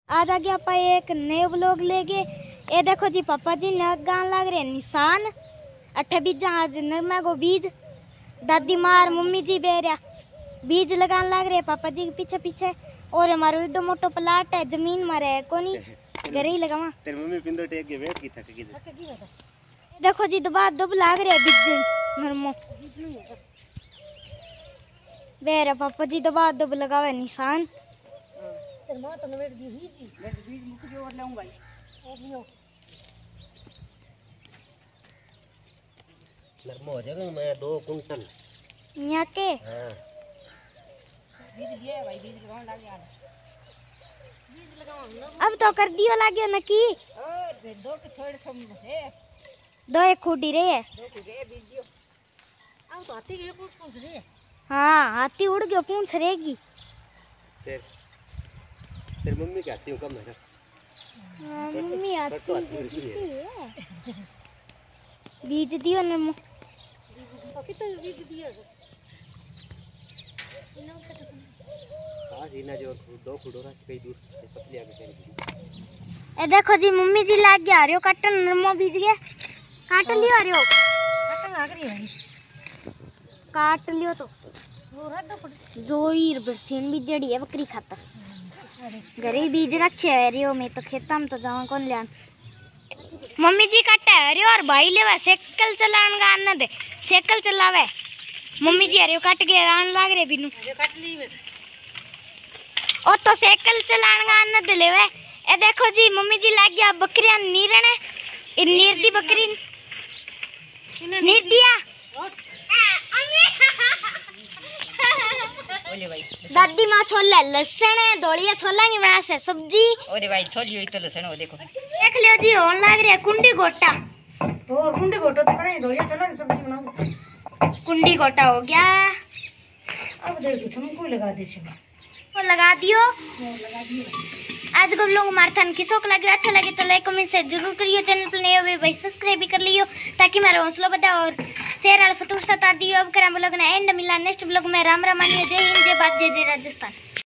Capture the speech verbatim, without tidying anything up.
आज आगे आप एक नए ब्लॉग लेके। ये देखो जी पापा जी लगान लग रहे निशान अठे बीजा आज नरमा को बीज दादी मार मम्मी जी बेरिया बीज लगान लग रहे पापा जी के पीछे पीछे। और हमारा इडो मोटो प्लाट है जमीन मारे कोनी घर ही लगावा। तेरी मम्मी पिंदो टेक के बैठ की थक गई। देखो जी दबा दब लाग रहे बीज नरमो बेरे पापा जी दबा दब लगावे निशान। तेरे मां तो नवेट दी हुई जी मैं बीज मुक जो और लाऊं भाई ओ लियो नरमो हो जाएगा मैं दो कुंटल यहाँ के। हां बीज दिया भाई बीज लगाउन लाग यार बीज लगाउन ना अब तो कर दियो लाग्यो न की ओ दो के थोड़े सम है दो एक खूटी रही है दो के रे बीज दियो अब तो हाथी के पूछ पूछ रे। हाँ हाथी उड़ गयो पूंछ रहेगी। तेरे तेरी मम्मी क्या आती हूं कम है हाँ, मम्मी आती तो आती है है बीज दियो न तो कितना बीज दिया आज इना जो दो खुडोरा से कई दूर पतली आगे करी। ए देखो जी मम्मी जी लाग गया रियो काटन नरमो बीज गया काट लियो रियो काटन लाग रही भाई काट लियो तो वो रड पड़ जोईर बरसीन भी जड़ी है बकरी खातर घरे बीज रखे है रियो में तो खेता में तो जाऊं कौन लियान। मम्मी जी काटा है रियो और भाई लेवा साइकिल चलान का आना दे साइकिल चलावे मम्मी जी रियो काट के आन लाग रे बिनु ये काट ली मैं ओ तो साइकिल चलान का आना दे लेवे। ए देखो जी मम्मी जी लाग गया बकरियां नीरण है इ नीर दी बकरी नीर दिया ओले भाई दादी माँ छोला लहसुन है दौड़िया छोला की बना से सब्जी। ओरे भाई छोली हुई तो लसन वो देखो देख लियो जी होन लाग रहा है कुंडी गोटा तो कुंडे गोटो तो करे धोलिया चलो सब्जी बनाओ कुंडी गोटा हो गया। अब देख कुछ को लगा दे छे वो लगा दियो लगा दिए। आज को लोग मारथन किसोक लगे अच्छा लगे तो लाइक कमेंट से जरूर करियो चैनल पर नए हो भाई सब्सक्राइब भी कर लियो ताकि मेरा हौसला बढ़े और शेयर और फतूर सता दियो। अब करा ब्लॉग ना एंड मिला नेक्स्ट ब्लॉग में। राम राम मानियो जय हिंद जय भारत जय जय राजस्थान।